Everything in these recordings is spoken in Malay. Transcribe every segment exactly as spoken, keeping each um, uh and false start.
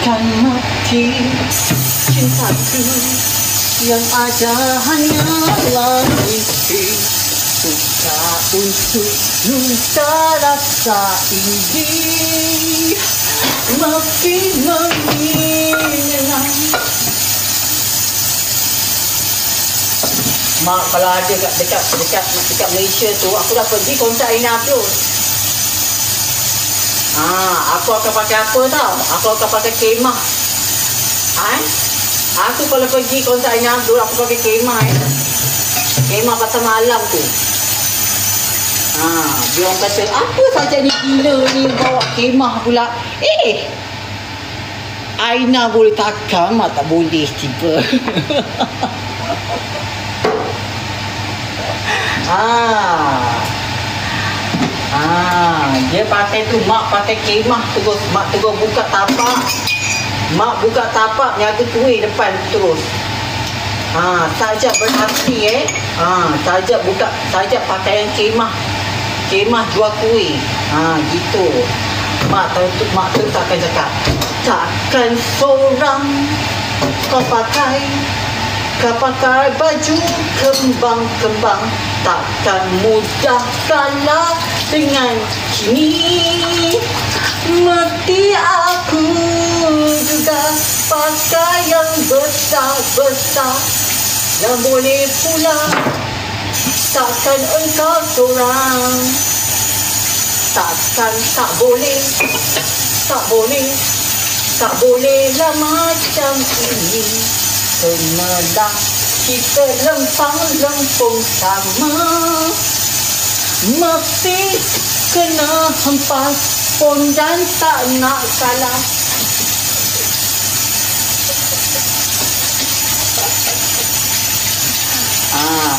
takkan mati. Cintaku yang ada hanyalah mimpi. Suka untuk luka rasa ini, makin menghina. Mak, kalau ada dekat dekat dekat dekat Malaysia tu, aku dah pergi konsert Aina Abdul. Ah, aku akan pakai apa tau? Aku akan pakai kemah. Ha? Aku kalau pergi konsert Aina Abdul, aku pakai kemah eh. Kemah pasal malam tu. Ha, dia orang kata, apa saja ni gila ni bawa kemah pula. Eh, Aina boleh takkan, mak tak boleh tiba. Ah, ah, dia pakai tu, mak pakai kemah terus, mak terus buka tapak, mak buka tapak niaga kuih depan terus. Ah, saja berhati eh, ah, saja buka, saja pakai yang kemah, kemah jual kuih, ah, gitu. Mak tahu tu, mak tu takkan cakap, takkan seorang kau pakai. Kau pakai baju kembang-kembang, takkan mudah kalah dengan kini. Mesti aku juga pakai yang besar-besar. Yang boleh pula, takkan engkau seorang. Takkan tak boleh, tak boleh, tak bolehlah macam ini. Kenalah kita lempang-lempung sama, mesti kena hempas pun dan tak nak kalah. Ah,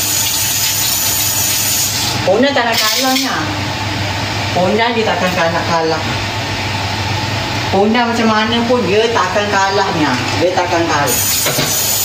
Pona tak nak kalahnya. Pona dia takkan nak kalah. Pona macam mana pun dia takkan kalahnya. Dia takkan kalah.